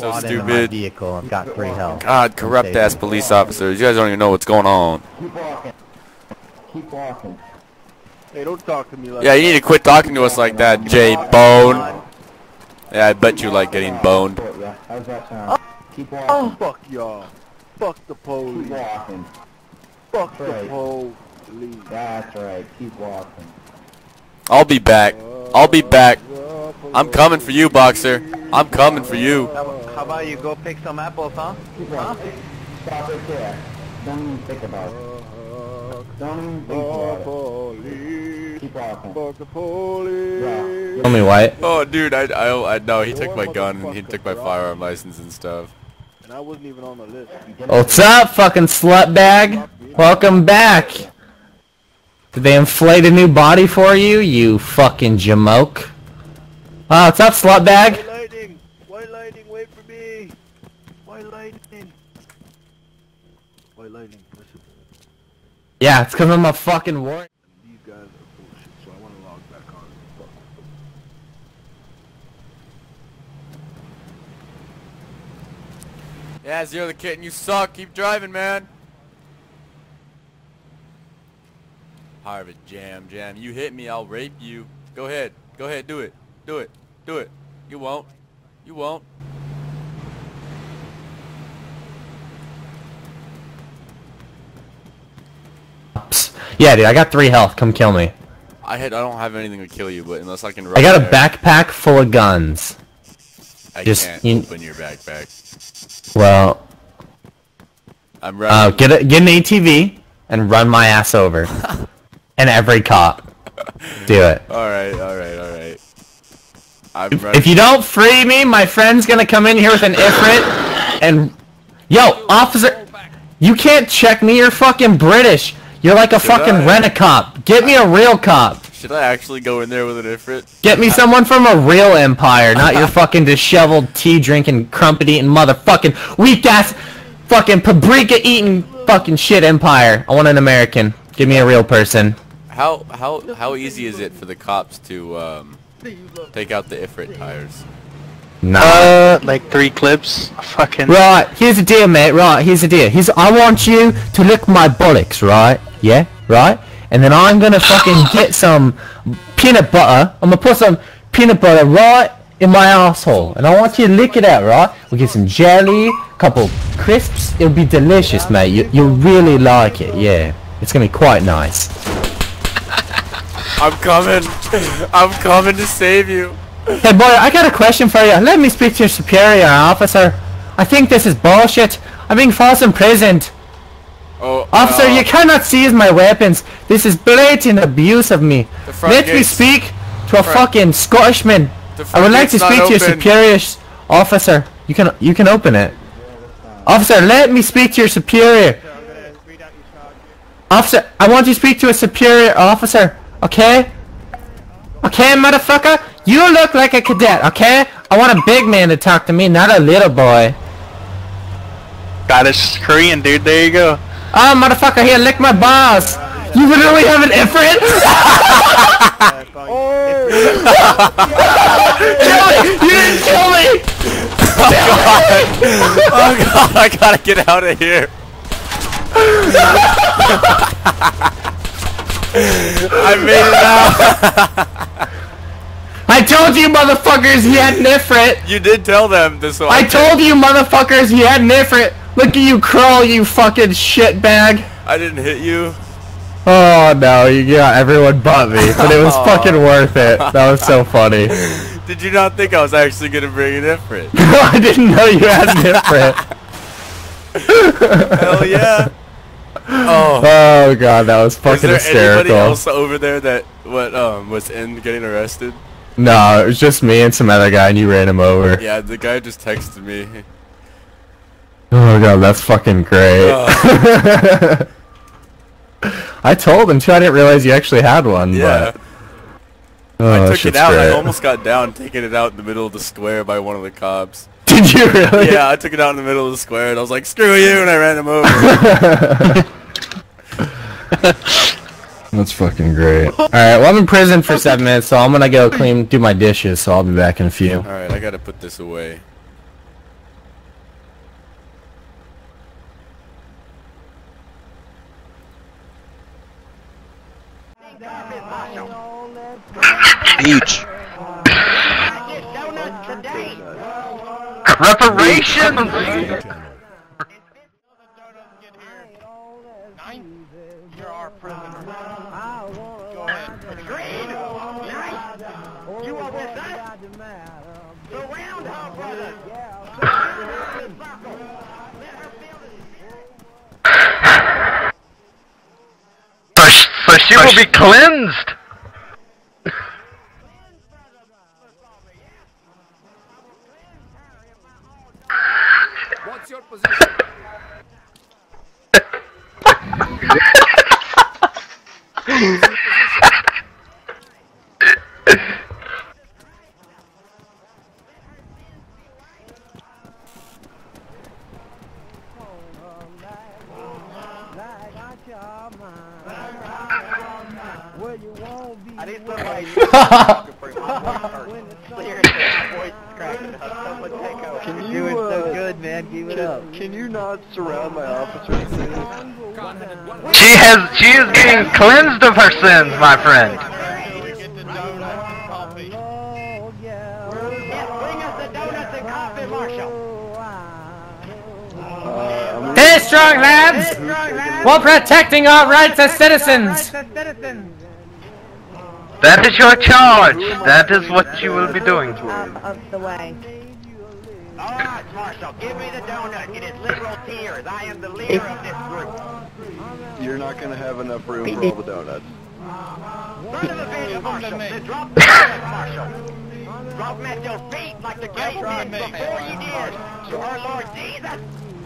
so Bought into my stupid. vehicle and got 3 health. God, corrupt ass police officers. You guys don't even know what's going on. Keep walking. Keep walking. Hey, don't talk to me like Yeah, you need to quit talking to us like that, J Bone. Yeah, I bet you like getting boned. How's that sound? Keep walking. Oh, fuck y'all. Fuck the Keep police. walking. Fuck the Right. police. That's right. Keep walking. I'll be back. I'll be back. I'm coming for you, Boxer. I'm coming for you. How about you go pick some apples, huh? Keep walking. Stop right there. Don't even think about it. Don't even think about it. Police. Keep walking. Fuck the police. Yeah. Tell me what? Oh, dude, I know he took my gun and he took my firearm license and stuff. And I wasn't even on the list. What's up, fucking slut bag? Welcome back. Did they inflate a new body for you, you fucking jamoke? Oh, what's up, slut bag? White lightning! White lightning, wait for me! White lightning! White lightning, listen. Yeah, it's because I'm a fucking war. These guys are bullshit, so I want to log back on. Fuck. Yeah, Zero the Kitten, you suck. Keep driving, man. Harvard, jam. You hit me, I'll rape you. Go ahead, do it. Do it. You won't. Yeah, dude, I got 3 health. Come kill me. I don't have anything to kill you, but unless I can run I got a there, backpack full of guns. I just- can't you- open your backpack. Well, I'm running. get an ATV and run my ass over. And every cop. Do it. Alright. I'm running. If you don't free me, my friend's gonna come in here with an Ifrit and... Yo, officer! You can't check me, you're fucking British! You're like a fucking I? rent-a-cop! Get me a real cop! Should I actually go in there with an Ifrit? Get me someone from a real empire, not your fucking disheveled, tea-drinking, crumpet-eating, motherfucking, weak-ass, fucking paprika-eating, fucking shit empire. I want an American. Give me a real person. How easy is it for the cops to take out the Ifrit tires? Nah. Like 3 clips. Fucking. Right, here's the deal, mate. Right, here's the deal. I want you to lick my buttocks, right? Yeah, right? And then I'm gonna fucking get some peanut butter. I'm gonna put some peanut butter right in my asshole. And I want you to lick it out, right? We'll get some jelly, couple crisps. It'll be delicious, mate. You'll really like it, yeah. It's gonna be quite nice. I'm coming to save you. Hey boy, I got a question for you. Let me speak to your superior, officer. I think this is bullshit. I'm being false imprisoned. Oh, Officer, you cannot seize my weapons. This is blatant abuse of me. Let me speak to a fucking Scottishman. I would like to speak to your superior officer. You can open it. Officer, let me speak to your superior. Officer, I want you to speak to a superior officer. Okay? Okay, motherfucker? You look like a cadet, okay? I want a big man to talk to me, not a little boy. God, it's Korean, dude. There you go. Oh, motherfucker, here, lick my balls. You literally have an Ifrit? Joey, you didn't kill me! Oh god, I gotta get out of here. I made it out. I told you motherfuckers he had an Ifrit. You did tell them this one. I told you motherfuckers he had an Ifrit. Look at you crawl, you fucking shitbag. I didn't hit you. Oh no, you got everyone but me, but it was fucking worth it. That was so funny. Did you not think I was actually gonna bring an Ifrit? No, I didn't know you had an Ifrit. Hell yeah. Oh god, that was fucking Is there anybody hysterical. else over there that was in getting arrested? No, it was just me and some other guy and you ran him over. Yeah, the guy just texted me. Oh god, that's fucking great. I told him too, I didn't realize you actually had one, Yeah. but... Oh, I that took it shit's out. great. I almost got down taking it out in the middle of the square by one of the cops. Did you really? Yeah, I took it out in the middle of the square and I was like, screw you, and I ran him over. That's fucking great. Alright, well I'm in prison for 7 minutes, so I'm gonna go do my dishes, so I'll be back in a few. Alright, I gotta put this away. Beach. Reparations! You're our prisoner. Go ahead. Agreed! Nice! You are with us? Surround her, brother! So she will be cleansed! What's your position? I need somebody to bring my voice cracking up. Someone take over. Can You're you, doing so good, man. Keep it up. Can you not surround my officers? She is being cleansed of her sins, my friend. Get the donuts and coffee. Yes, bring us the donuts and coffee, Marshall. Stay strong, lads! While protecting our rights as citizens! That is your charge. That is what you will be doing. Of the way. Alright, Marshall, give me the donut in its literal tears. I am the leader of this group. You're not gonna have enough room for all the donuts. Son of a bitch, Marshall. Then drop the donut, Marshall. Drop them at your feet like the great men before you did. To our Lord Jesus.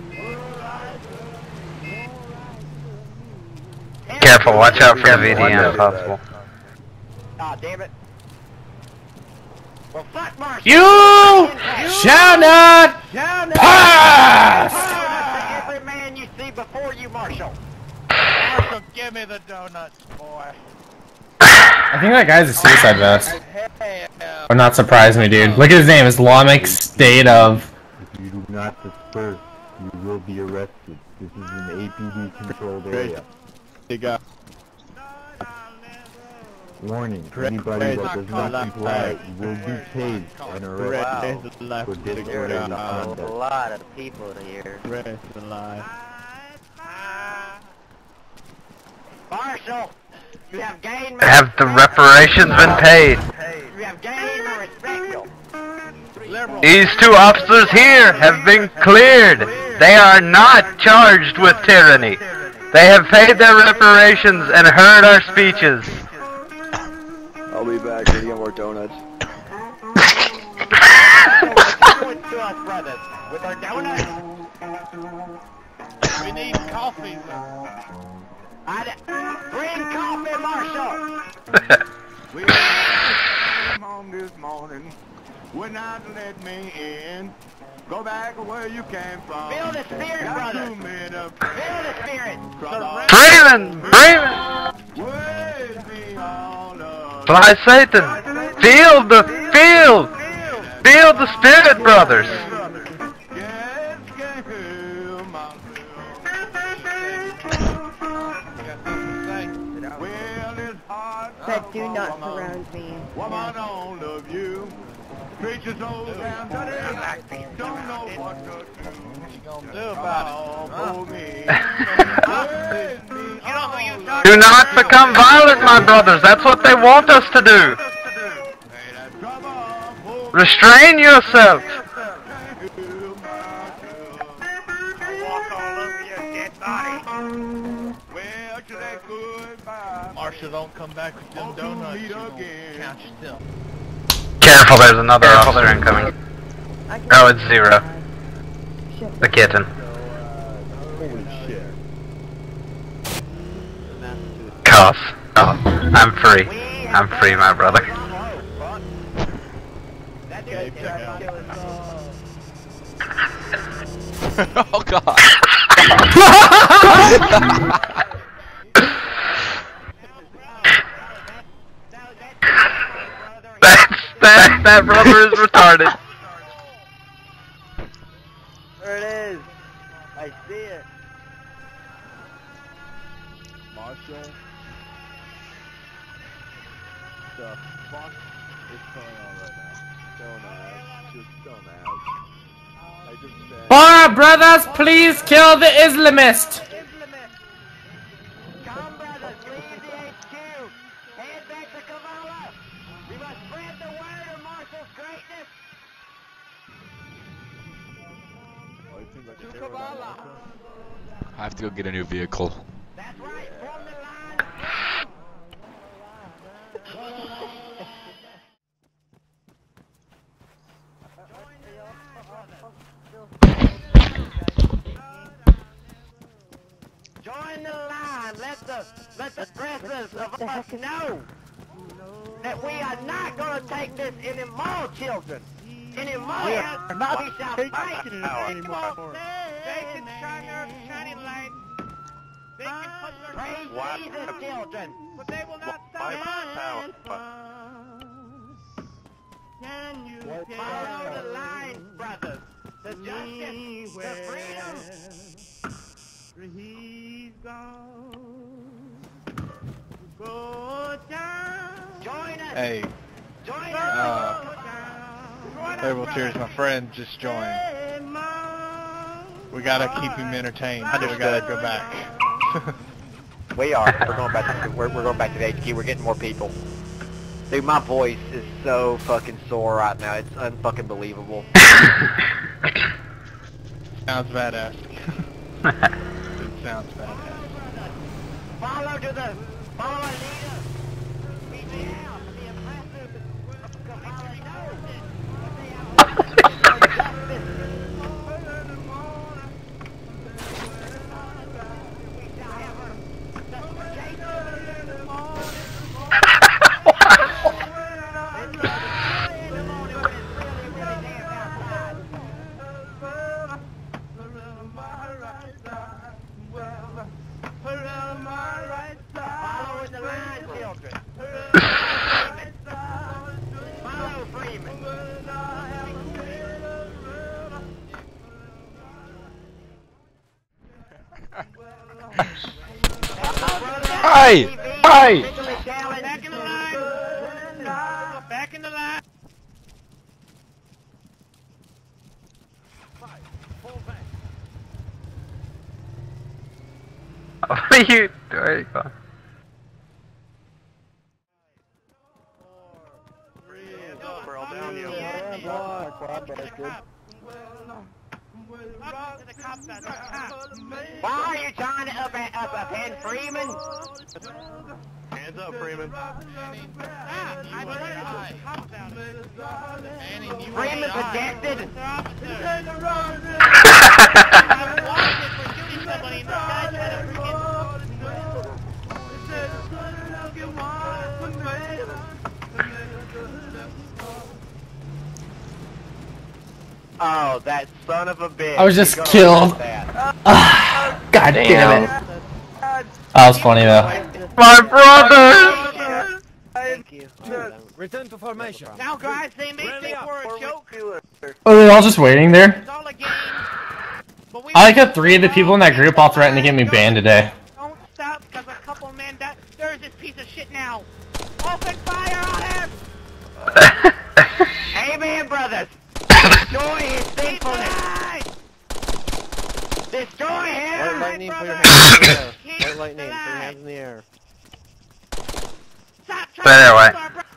Careful, watch out for the VDM if possible. Ah, damn it. Well, fuck Marshall. You shall not pass! To every man you see before you, Marshall. Marshall, give me the donuts, boy. I think that guy's a suicide vest. Would not surprise me, dude. Look at his name, Islamic State of... If you do not disperse, you will be arrested. This is an APD controlled area. Warning, anybody that does not comply will be tased and arrested for disorderly conduct. A lot of people here. Marshall, you have gained my Have the reparations been paid? You have gained my respect. Liberal. These two officers here have been cleared. They are not charged with tyranny. They have paid their reparations and heard our speeches. I'll be back to get more donuts. What to us, brothers? With our donuts? We need coffee. Bring coffee, Marshall. We came home this morning, would not let me in. Go back where you came from. Feel the spirit, brother. Feel the spirit. Freeman! Freeman! With me all of Fly Satan! Feel the spirit, brothers! yes, can heal my well, it's hard. But do not surround me. Woman, I don't love you. Preachers old down don't know what to do about it. Do not become violent, my brothers. That's what they want us to do. Restrain yourselves. Walk all over your dead body. Marshall, don't come back with them donuts. You gonna count yourself. Careful, there's another officer incoming. Oh, it's Zero. The kitten. Holy shit. Cuss. Oh, I'm free. I'm free, my brother. Oh god. That brother is retarded. There it is. I see it. Marshall. the fuck is going on right now? Don't ask. Just don't ask. I just said... Alright, brothers, please kill the Islamist! Come, brothers, leave the HQ. Head back to Kavala. We must spread the word of Marshall's greatness. Oh, it seems like a terror alarm also. I have to go get a new vehicle. That's right, form the line. Join the line. Let the breathers of us know that we are not going to take this anymore, children. Anymore. We shall fight. Anymore. They can shine our shining light. They can put their praise Jesus, children. But they will not stop. Can you follow the line, brothers? The justice, the freedom. He's gone. Go down. Join us. Hey, Join us. Terrible Tears, my friend just joined. We gotta keep him entertained. We gotta go back. We are. We're going back. We're going back to the HQ. We're getting more people. Dude, my voice is so fucking sore right now. It's unfucking believable. Sounds badass. It sounds badass. Follow our leader. Meet me out. The impressive. Following the line, children. Follow Freeman. Hey! Hey! Back in the line. Back in the line. What are you doing? Why are you trying to upend Freeman? Hands up, Freeman. Freeman protected. Oh, that son of a bitch. I was just You're gonna killed. like that. God damn it. That was funny though. My brother! Thank you. Return to formation. Now, guys, they may think we're a joke. Oh, they're all just waiting there? It's all a game. But we I like how 3 of the people in that group all threatened to get me banned today. Don't stop, because a couple men died. There's this piece of shit now. Open fire on him! Amen, brothers. Destroy his sinfulness. Destroy him! White lightning, put your hands in the air. White lightning, put your hands in the air. Stop But anyway.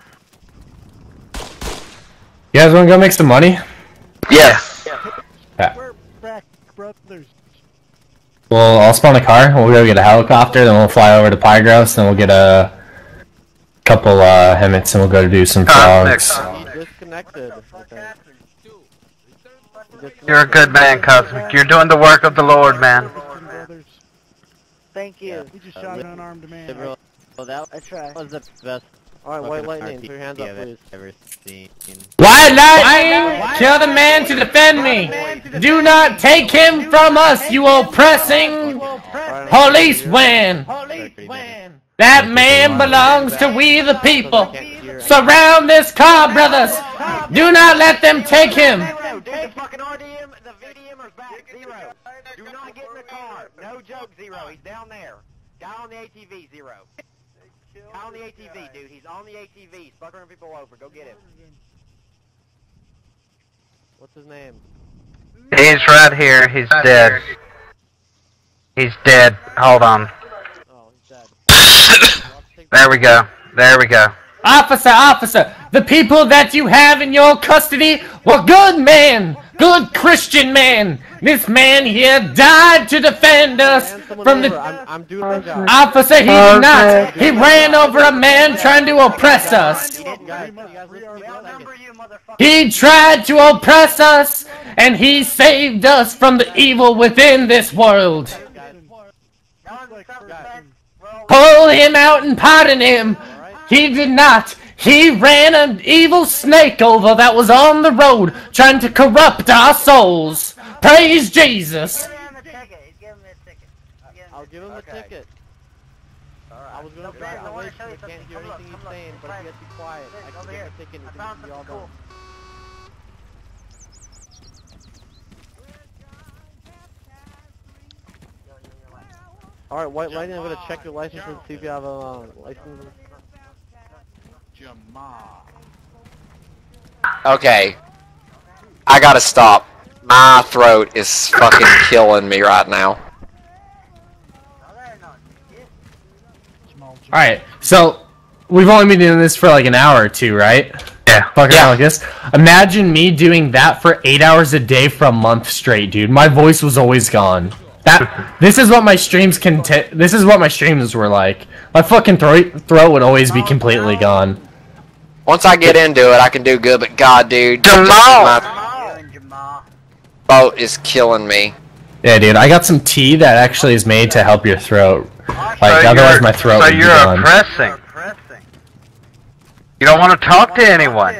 You guys wanna go make some money? Yes. Yeah. We're back, brothers. Well, I'll spawn a car, we'll go get a helicopter, then we'll fly over to Pygros, then we'll get a couple Hemmets, and we'll go do some frogs. You disconnected. Okay. You're a good man, Cosmic. You're doing the work of the Lord, man. Thank you. We just shot an unarmed man. Well, that I tried. was the best. Alright, White Lightning, put your hands up, please. Ever seen. White Lightning, kill the man to defend me. Do not take him from us, you oppressing policeman. That man belongs to we the people. Surround this car, brothers. Do not let them take him. Dude, the fucking RDM, the VDMer's back. Zero. Do not get in the car. No joke, Zero. He's down there. Guy on the ATV, Zero. On the ATV, dude. He's on the ATV. He's buckering people over. Go get him. What's his name? He's right here. He's dead. He's dead. Hold on. Oh, he's dead. There we go. There we go. Officer, the people that you have in your custody were good men, good Christian men. This man here died to defend us from the... I'm doing my job. Officer, he did not. He ran over a man trying to oppress us. He tried to oppress us, and he saved us from the evil within this world. Pull him out and pardon him. He did not. He ran an evil snake over that was on the road, trying to corrupt our souls. Praise Jesus. I'll give him the ticket. I was gonna drive away so I can't hear anything he's saying, but if you guys be quiet, I can give him a ticket and you can be all done. Alright, White Lightning, I'm gonna check your license and see if you have a license. Okay. I gotta stop. My throat is fucking killing me right now. Alright, so we've only been doing this for like an hour or two, right? Yeah. Fucking around like this. Imagine me doing that for 8 hours a day for a month straight, dude. My voice was always gone. This is what my streams this is what my streams were like. My fucking throat would always be completely gone. Once I get into it, I can do good, but God, dude, my throat is killing me. Yeah, dude, I got some tea that actually is made to help your throat. Like, otherwise my throat would be gone. So you're oppressing. You don't want to talk to anyone.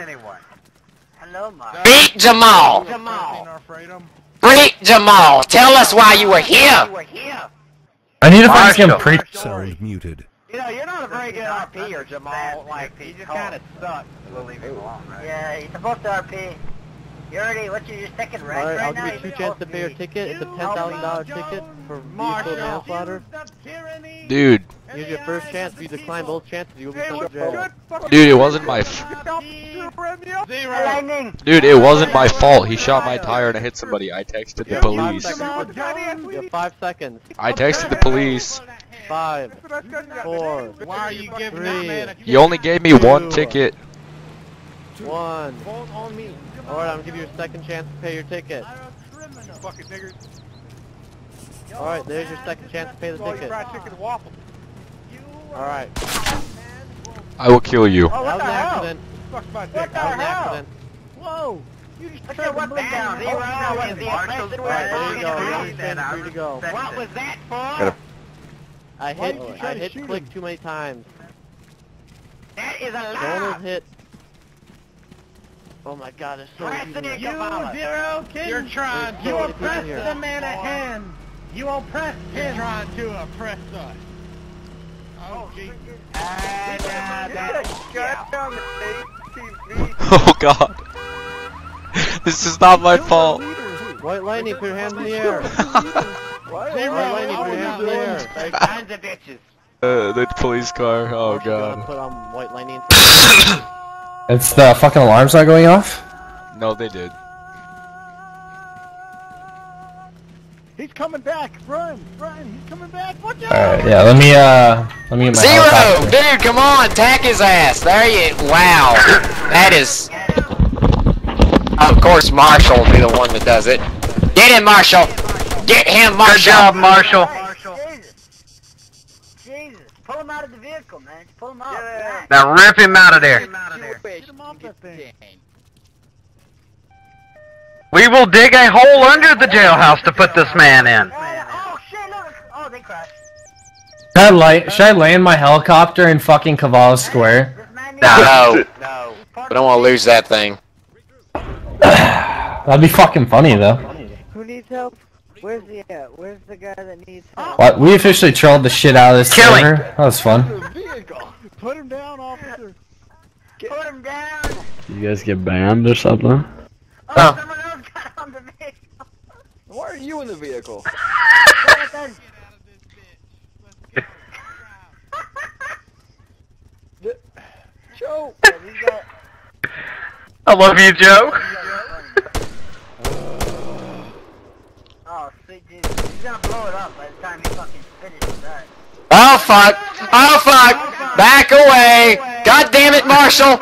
Beat Jamal! Beat Jamal! Tell us why you were here! I need to find some preach. Sound muted. You know, you're not a very good RPer, Jamal. Like, you just kind of suck. We'll leave him alone, right? Yeah, you're supposed to RP. You already, what's your second rank Alright, right I'll now? give you 2 chances to pay your ticket. It's a $10,000 ticket for vehicle manslaughter. Dude. Here's your first chance. If you decline both chances, you will be sent to jail. Dude, it wasn't my Dude, it wasn't my fault. He shot my tire and I hit somebody. I texted the police. You have 5 seconds. I texted the police. 5, 4, Why are you giving that man a You only gave me 1 ticket. 1. Alright, I'm gonna give you a second chance to pay your ticket. fucking niggers. Alright, there's your second chance to pay the ticket. Alright. I will kill you. That was an accident. Fuck my dick. That was an accident. Whoa! You just Look at what down. Zero is the oppressed There you go, you're free to go. What was that for? I hit click too many times. That is a lie. Donald hit. Oh my god, it's so easy. Zero, kid. You're trying to oppress the man at hand. You oppress him. You're trying to oppress us. Oh, Jesus. Oh god. This is not my fault. White Lightning, put your hands in the air. White Lightning, put your hands in the air. Tons of bitches. The police car. Oh god. Put on White Lightning. It's the fucking alarm's not going off? No, they did. He's coming back. Run, he's coming back. Watch out. Alright, yeah, let me get my Zero! helicopter. Dude, come on, tack his ass. There you, wow. That is... Of course, Marshall will be the one that does it. Get him, Marshall! Get him, Marshall! Good job, Marshall. Jesus. Pull him out of the vehicle, man. Just pull him out. Now rip him out of there. Get him off that thing. We will dig a hole under the jailhouse to put this man in. Oh, shit, look. Oh, they crashed. Should I land my helicopter in fucking Cavallo Square? No. We don't want to lose that thing. That'd be fucking funny, though. Who needs help? Where's the guy that needs help? What? We officially trolled the shit out of this server. That was fun. Put him down, officer. Put him down. You guys get banned or something? Oh, someone else got on the vehicle. Why are you in the vehicle? I love you, Joe. Oh, sweet Jesus. He's gonna blow it up by the time he fucking finishes that. Oh fuck! Oh fuck! Back away! God damn it, Marshall!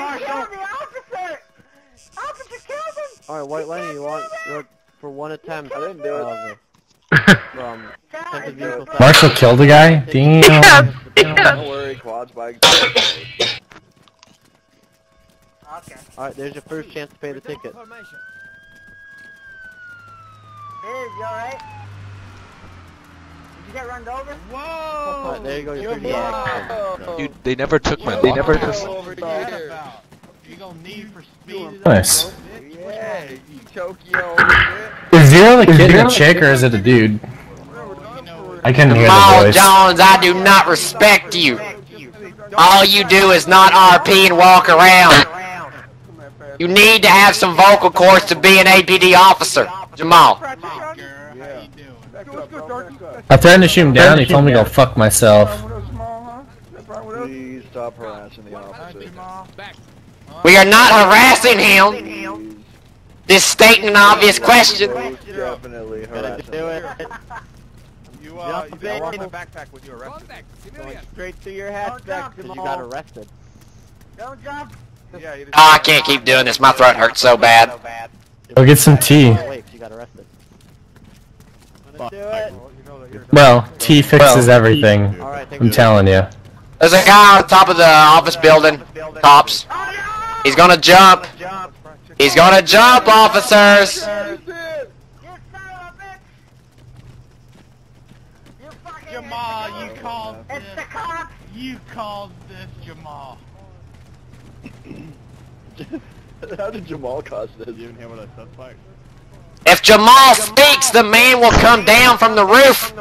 Alright, White Lightning, you want for one attempt? I didn't do it. From attempted vehicle theft. Marshall killed a guy? Damn. Don't worry, quads by. Okay. Alright, there's your first chance to pay the ticket. Biz, you alright? Did you get run over? Whoa! Alright, there you go, your 30 Dude, they never took my lock. You gonna need for speed. Nice. Yeah, Tokyo. Is Zero the kid a chick or is it a dude? I couldn't hear the Jamal voice. Jones, I do not respect you. All you do is not RP and walk around. You need to have some vocal cords to be an APD officer. Jamal. I threatened to shoot him down, he told me to go fuck myself. Please stop harassing the officer. We are not harassing him. Just stating an obvious question. Definitely harassing. You walk my backpack when you arrested. Going straight to your hatchback because you got arrested. Don't jump! Yeah, you just Oh, I can't keep doing this. My throat hurts so bad. Go get some tea. Wait, you got arrested. Gonna do it. Well, tea fixes everything. I'm telling you. There's a guy on top of the office building. Cops. He's gonna jump. He's gonna jump, officers. Jamal, you called this. You called this, Jamal. How did Jamal cause this? You didn't hear what I said, Spike. If Jamal speaks, the man will come down from the roof.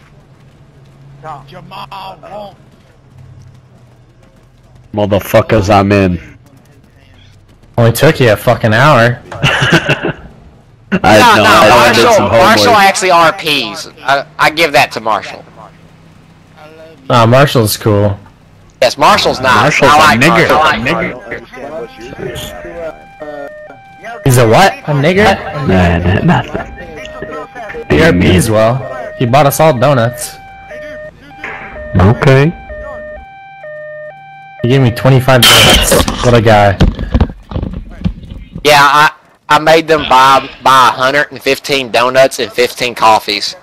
Jamal won't. Motherfuckers, I'm in. Only took you a fucking hour. Marshall actually RPs. I give that to Marshall. Nah, Marshall's cool. Yes, Marshall's not. Marshall's I like a nigger. Marshall. He's a what? A nigger? Nah, nothing. He RPs well. He bought us all donuts. Okay. He gave me 25 donuts. What a guy. Yeah, I made them buy 115 donuts and 15 coffees.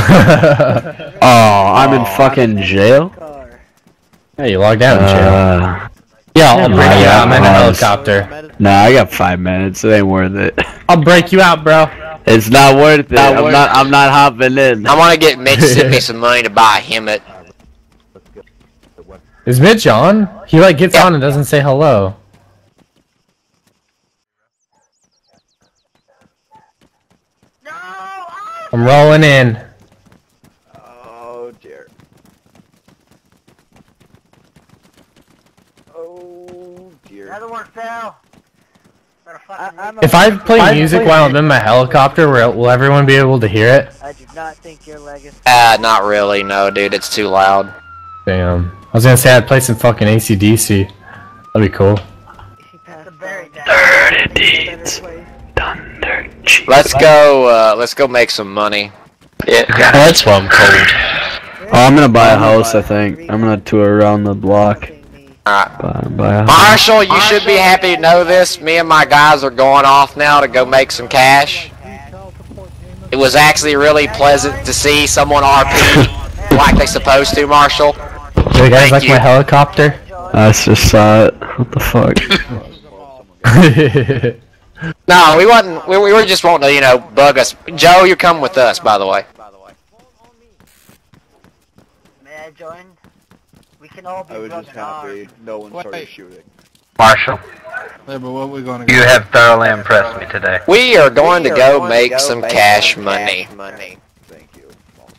Oh, I'm in fucking jail? Yeah, you logged out in jail. Yeah, I'll break you out. I'm in a helicopter. Nah, I got 5 minutes. It ain't worth it. I'll break you out, bro. It's not worth it. I'm not hopping in. I want to get Mitch to send me some money to buy a helmet. Is Mitch on? He like gets on and doesn't say hello. I'm rolling in. Oh dear. Oh dear. Another one fell. If I play music while I'm in my helicopter, will everyone be able to hear it? I do not think your leg is... Not really, no, dude. It's too loud. Damn. I was gonna say I'd play some fucking AC/DC. That'd be cool. Dirty deeds. Thunder cheeks. Let's go make some money. Yeah, that's why I'm cold. Oh, I'm gonna buy a house, I think. I'm gonna tour around the block. Buy a house. Marshall, you should be happy to know this. Me and my guys are going off now to go make some cash. It was actually really pleasant to see someone RP like they supposed to, Marshall. Do you guys like my helicopter? I just saw it. What the fuck? No, we wasn't. We were just wanting to, you know, bug us. Joe, you're coming with us, by the way. May I join? We can all be I was just happy no one started Wait. shooting. Marshall, Yeah, but what we gonna you have thoroughly impressed me today. We are going to go make some cash money. Thank you.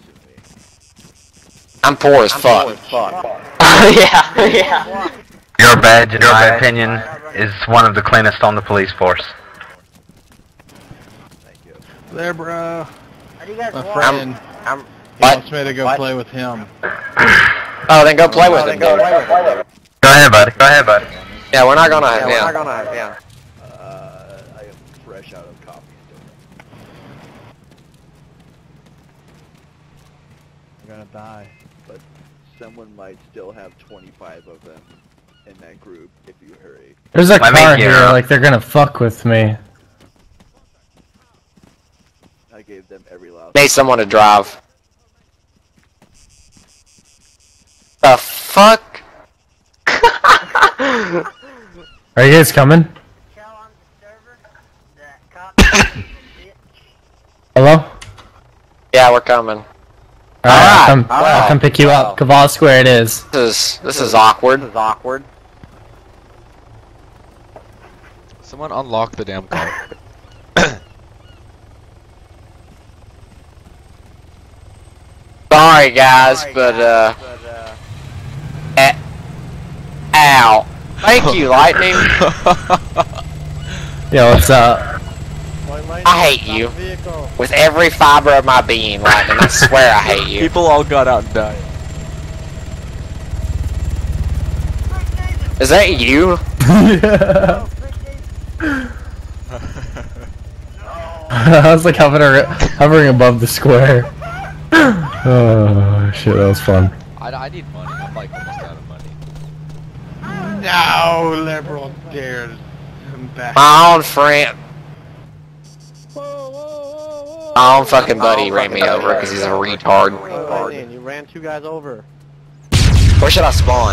I'm poor as fuck. Yeah. Your badge, in my opinion, is one of the cleanest on the police force. There, bro. How do you guys My walk? friend. I'm. He What? wants me to go play with him. Oh, then go play with him. Go ahead, buddy. Go ahead, buddy. Yeah, we're not gonna. Yeah. die. But someone might still have 25 of them in that group if you hurry. There's a car here, like they're gonna fuck with me. I gave them every last. Need someone to drive. The fuck? Are you guys coming? Hello? Yeah, we're coming. Alright, I'll come pick you up. Kavala Square it is. This is awkward. Someone unlock the damn car. Sorry guys, but ow. Thank you, Lightning. Yo, what's up? I hate you. With every fiber of my being, Lightning. I swear I hate you. People all got out and died. Is that you? Yeah. I was like hovering above the square. Oh shit, that was fun. I need money. I'm like almost out of money. No, liberal dares. I'm back. My own friend. My own fucking buddy ran me over because he's a retard. Man, you ran 2 guys over. Where should I spawn?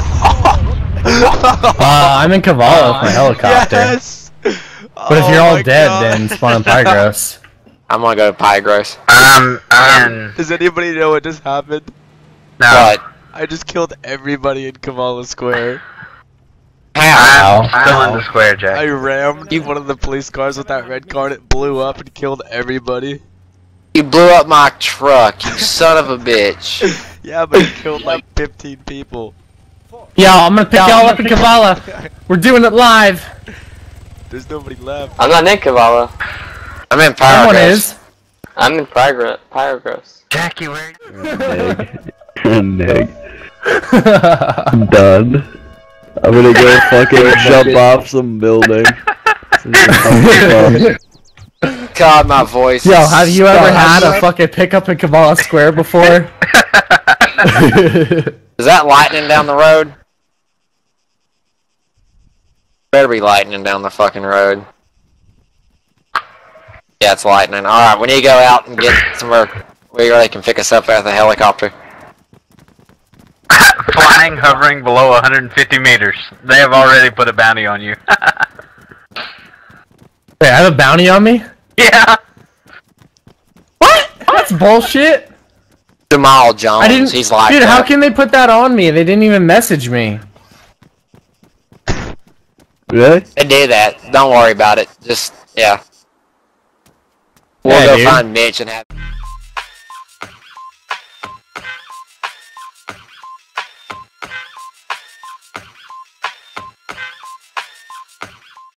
I'm in Kavala with my helicopter. Yes! But if you're all dead, then spawn in Pygros. I'm gonna go to Pygros. Does anybody know what just happened? No. What? I just killed everybody in Kavala Square. How? I'm still in the square, Jack. I rammed one of the police cars with that red car and it blew up and killed everybody. You blew up my truck, you son of a bitch. Yeah, but it killed like 15 people. Yo, I'm gonna pick y'all up in Kavala. We're doing it live. There's nobody left. I'm not in Kavala. I'm in Pyrogros. Someone is. I'm in Pyrogros. Jackie, where Nig. I'm done. I'm gonna go fucking jump off some building. God, my voice. Yo, have you ever had a fucking pickup in Kavala Square before? Is that lightning down the road? Better be lightning down the fucking road. Yeah, it's lightning. Alright, we need to go out and get somewhere where they can pick us up at the helicopter. Flying, hovering below 150 meters. They have already put a bounty on you. Wait, I have a bounty on me? Yeah! What? That's bullshit. Jamal Jones, I didn't. he's like dude, that. how can they put that on me? They didn't even message me. Really? They did that. Don't worry about it. Just, yeah. We'll Yeah, go dude. find Mitch and have...